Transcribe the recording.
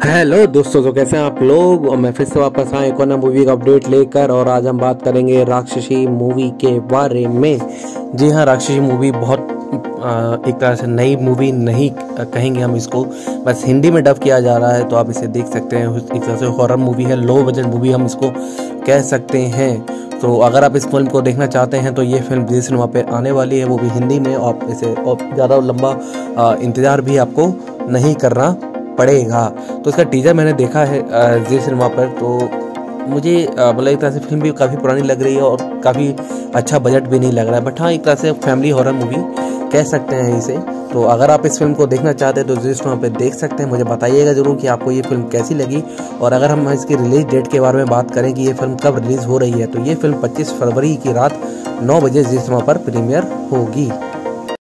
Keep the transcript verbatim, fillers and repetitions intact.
Hello दोस्तों, तो कैसे हैं आप लोग। और मैं फिर से वापस आया एक और नया मूवी का अपडेट लेकर। और आज हम बात करेंगे राक्षसी मूवी के बारे में। जी हाँ, राक्षसी मूवी बहुत आ, एक तरह से नई मूवी नहीं कहेंगे हम इसको, बस हिंदी में डब किया जा रहा है, तो आप इसे देख सकते हैं। एक तरह से हॉरर मूवी है, लो बजट मूवी हम इसको कह सकते हैं। तो अगर आप इस फिल्म को देखना चाहते हैं तो ये फिल्म जी सिनेमा पे आने वाली है, वो भी हिंदी में। और आप इसे और ज़्यादा लंबा आ, इंतज़ार भी आपको नहीं करना पड़ेगा। तो इसका टीजर मैंने देखा है जी सिनेमा पर, तो मुझे मतलब एक तरह से फिल्म भी काफ़ी पुरानी लग रही है और काफ़ी अच्छा बजट भी नहीं लग रहा है। बट हाँ, एक तरह से फैमिली हॉरर मूवी कह सकते हैं इसे। तो अगर आप इस फिल्म को देखना चाहते हैं तो जी सिनेमा पे देख सकते हैं। मुझे बताइएगा ज़रूर कि आपको ये फिल्म कैसी लगी। और अगर हम इसकी रिलीज डेट के बारे में बात करें कि ये फिल्म कब रिलीज़ हो रही है, तो ये फिल्म पच्चीस फरवरी की रात नौ बजे जी सिनेमा पर प्रीमियर होगी।